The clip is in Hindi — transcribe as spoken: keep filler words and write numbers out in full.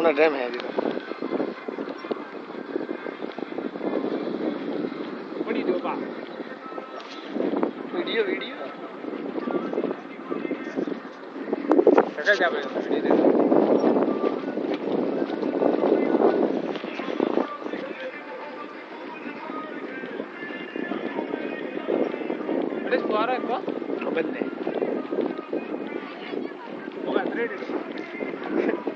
अपना ड्राम है अभी बड़ी दो बा वीडियो वीडियो सका जा बे वीडियो दे अरे सुआरा है को बंद है होगा रेडी